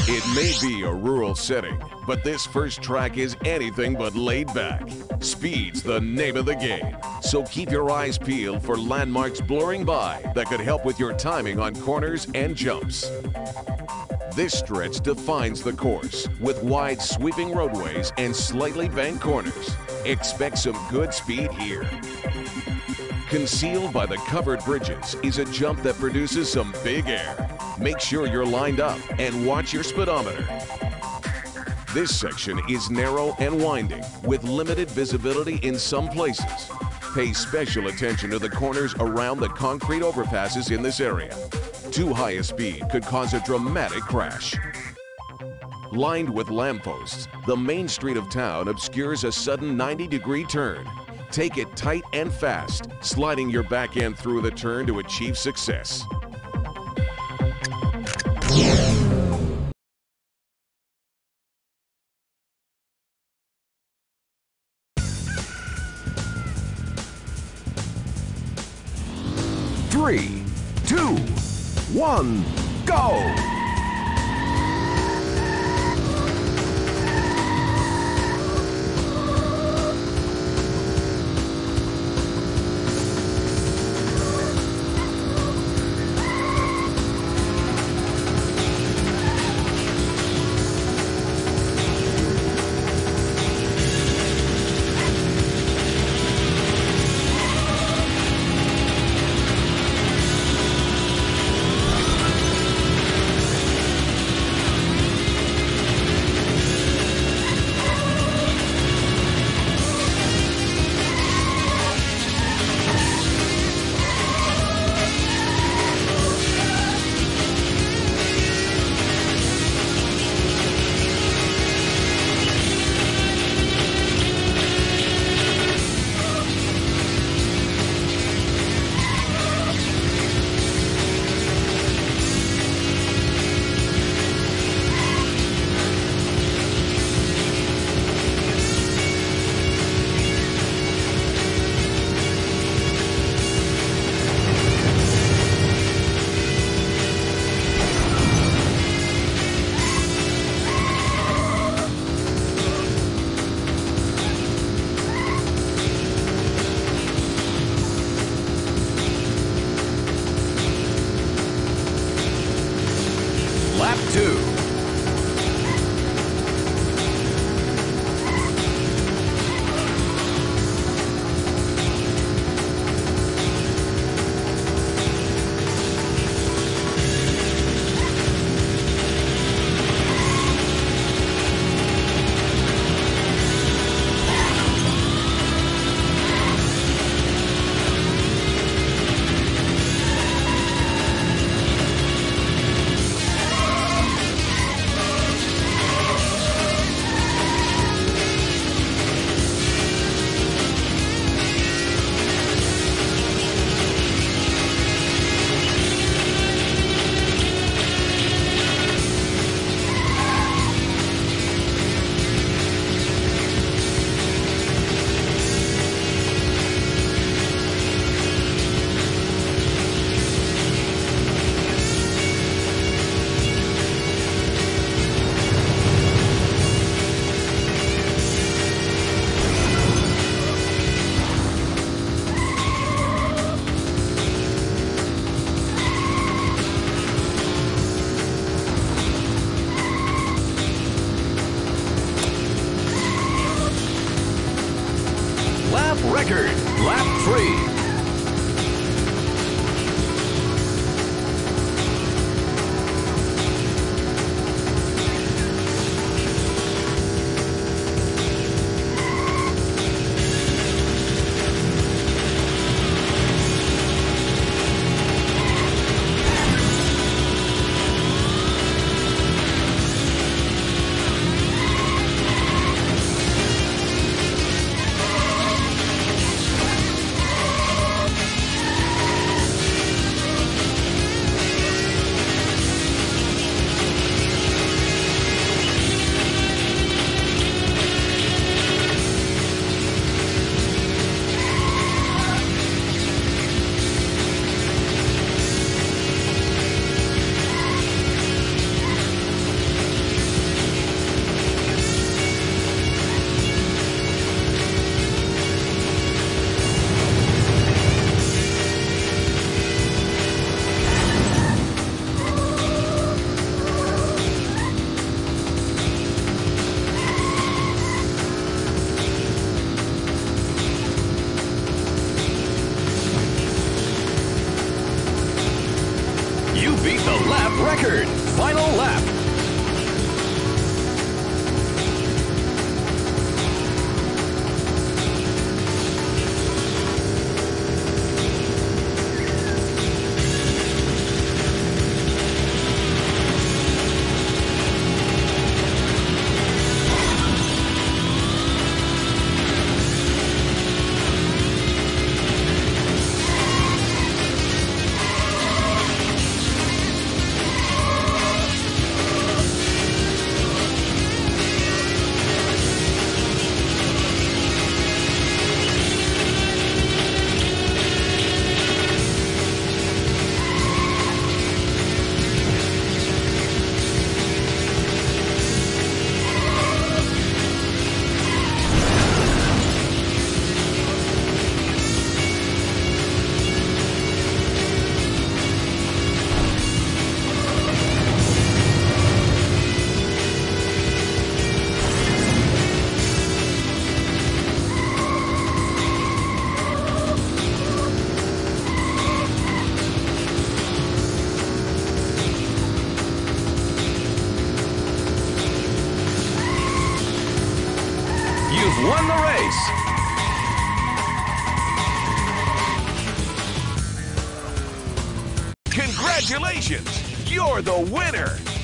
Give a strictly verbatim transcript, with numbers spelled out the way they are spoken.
It may be a rural setting, but this first track is anything but laid back. Speed's the name of the game, so keep your eyes peeled for landmarks blurring by that could help with your timing on corners and jumps. This stretch defines the course with wide sweeping roadways and slightly banked corners. Expect some good speed here. Concealed by the covered bridges is a jump that produces some big air. Make sure you're lined up and watch your speedometer. This section is narrow and winding with limited visibility in some places. Pay special attention to the corners around the concrete overpasses in this area. Too high a speed could cause a dramatic crash. Lined with lampposts, the main street of town obscures a sudden ninety degree turn. Take it tight and fast, sliding your back end through the turn to achieve success. Three, two, one, go! won the race. Congratulations! You're the winner!